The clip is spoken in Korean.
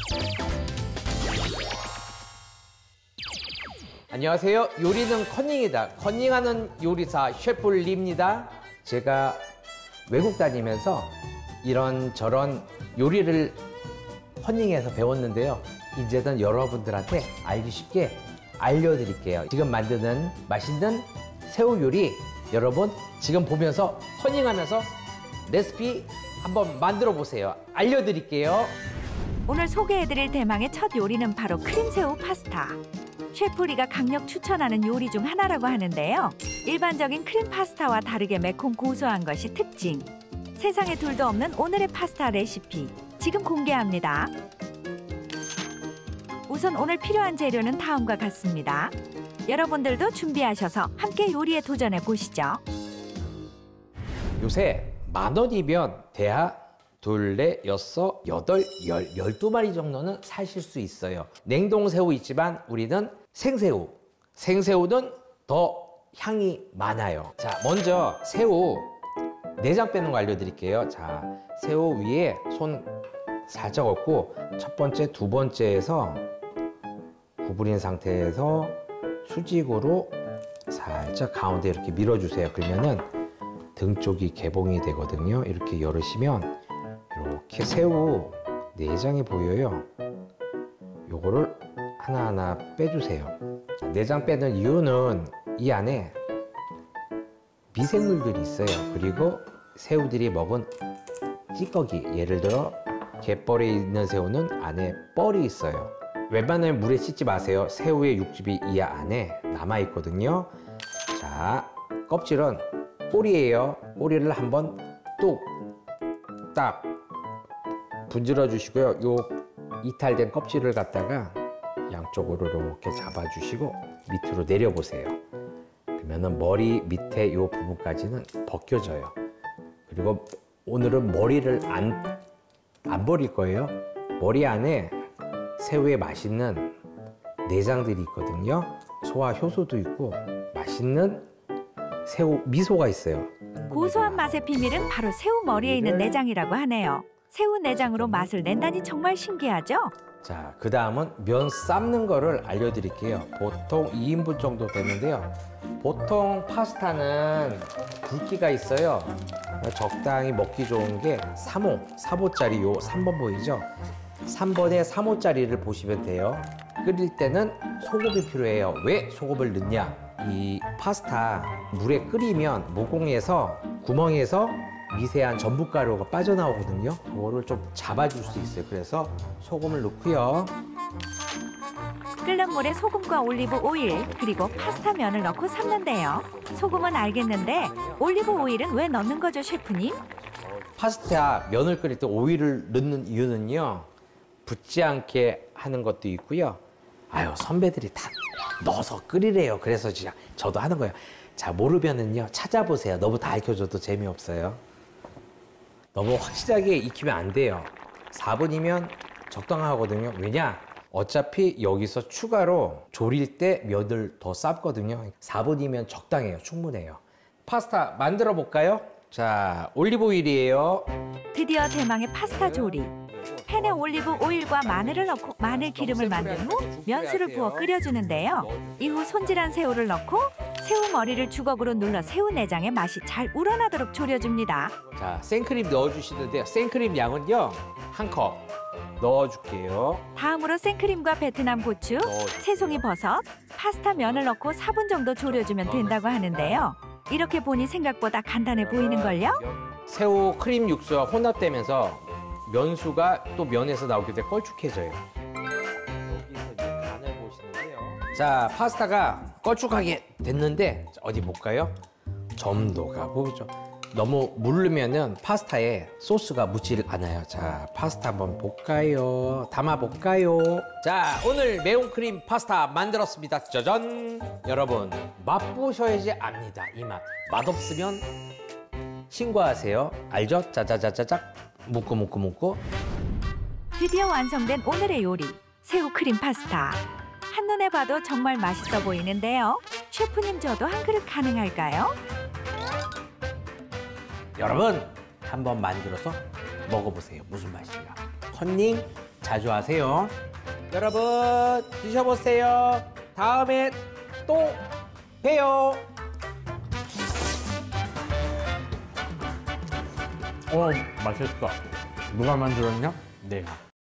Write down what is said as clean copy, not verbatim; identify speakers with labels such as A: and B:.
A: 안녕하세요. 요리는 커닝이다. 커닝하는 요리사 셰프 리입니다. 제가 외국 다니면서 이런저런 요리를 커닝해서 배웠는데요. 이제는 여러분들한테 알기 쉽게 알려드릴게요. 지금 만드는 맛있는 새우 요리 여러분 지금 보면서 커닝하면서 레시피 한번 만들어 보세요. 알려드릴게요.
B: 오늘 소개해드릴 대망의 첫 요리는 바로 크림새우 파스타. 셰프 리가 강력 추천하는 요리 중 하나라고 하는데요. 일반적인 크림 파스타와 다르게 매콤 고소한 것이 특징. 세상에 둘도 없는 오늘의 파스타 레시피 지금 공개합니다. 우선 오늘 필요한 재료는 다음과 같습니다. 여러분들도 준비하셔서 함께 요리에 도전해 보시죠.
A: 요새 10,000원이면 대하 둘, 넷, 여섯, 여덟, 12마리 정도는 사실 수 있어요. 냉동새우 있지만 우리는 생새우. 생새우는 더 향이 많아요. 자, 먼저 새우 내장 빼는 거 알려드릴게요. 자, 새우 위에 손 살짝 얹고 첫 번째, 두 번째에서 구부린 상태에서 수직으로 살짝 가운데 이렇게 밀어주세요. 그러면은 등 쪽이 개봉이 되거든요. 이렇게 열으시면 이렇게 새우 내장이 보여요. 요거를 하나하나 빼주세요. 내장 빼는 이유는 이 안에 미생물들이 있어요. 그리고 새우들이 먹은 찌꺼기, 예를 들어 갯벌에 있는 새우는 안에 뻘이 있어요. 웬만하면 물에 씻지 마세요. 새우의 육즙이 이 안에 남아있거든요. 자, 껍질은 꼬리예요. 꼬리를 한번 뚝딱 분질러 주시고요. 요 이탈된 껍질을 갖다가 양쪽으로 이렇게 잡아주시고 밑으로 내려보세요. 그러면은 머리 밑에 요 부분까지는 벗겨져요. 그리고 오늘은 머리를 안 버릴 거예요. 머리 안에 새우의 맛있는 내장들이 있거든요. 소화 효소도 있고 맛있는 새우 미소가 있어요.
B: 고소한 맛의 비밀은 바로 새우 머리에 있는 내장이라고 하네요. 새우 내장으로 맛을 낸다니 정말 신기하죠?
A: 자, 그 다음은 면 삶는 거를 알려드릴게요. 보통 2인분 정도 되는데요. 보통 파스타는 굵기가 있어요. 적당히 먹기 좋은 게 3호, 4호짜리 요 3번 보이죠? 3번에 3호짜리를 보시면 돼요. 끓일 때는 소금이 필요해요. 왜 소금을 넣냐? 이 파스타 물에 끓이면 모공에서 구멍에서 미세한 전분가루가 빠져나오거든요. 그거를 좀 잡아줄 수 있어요. 그래서 소금을 넣고요.
B: 끓는 물에 소금과 올리브 오일 그리고 파스타 면을 넣고 삶는데요. 소금은 알겠는데 올리브 오일은 왜 넣는 거죠, 셰프님?
A: 파스타 면을 끓일 때 오일을 넣는 이유는요. 붙지 않게 하는 것도 있고요. 아유, 선배들이 다 넣어서 끓이래요. 그래서 저도 하는 거예요. 자, 모르면은요. 찾아보세요. 너무 다 알려줘도 재미없어요. 너무 확실하게 익히면 안 돼요. 4분이면 적당하거든요. 왜냐? 어차피 여기서 추가로 조릴 때 면을 더 삶거든요. 4분이면 적당해요. 충분해요. 파스타 만들어 볼까요? 자, 올리브 오일이에요.
B: 드디어 대망의 파스타 조리. 팬에 올리브 오일과 마늘을 넣고 마늘 기름을 만든 후 면수를 부어 끓여주는데요. 이후 손질한 새우를 넣고 새우 머리를 주걱으로 눌러 새우 내장의 맛이 잘 우러나도록 졸여줍니다.
A: 자, 생크림 넣어주시는데요. 생크림 양은요. 1컵 넣어줄게요.
B: 다음으로 생크림과 베트남 고추, 새송이 버섯, 파스타 면을 넣고 4분 정도 졸여주면 된다고 하는데요. 이렇게 보니 생각보다 간단해 보이는걸요?
A: 새우 크림 육수와 혼합되면서 면수가 또 면에서 나오게 돼 걸쭉해져요. 여기서 이제 간을 보시는데요. 자, 파스타가 걸쭉하게 됐는데 어디 볼까요? 점도가 보이죠? 너무 무르면은 파스타에 소스가 묻질 않아요. 자, 파스타 한번 볼까요? 담아 볼까요? 자, 오늘 매운 크림 파스타 만들었습니다. 짜잔! 여러분, 맛보셔야지 압니다. 이 맛. 맛없으면 신고하세요. 알죠? 짜자자자작. 묻고.
B: 드디어 완성된 오늘의 요리, 새우 크림 파스타. 한눈에 봐도 정말 맛있어 보이는데요. 셰프님, 저도 한 그릇 가능할까요?
A: 여러분, 한번 만들어서 먹어보세요. 무슨 맛이야? 컨닝 자주 하세요. 여러분 드셔보세요. 다음에 또 봬요.
C: 맛있다. 누가 만들었냐? 내가.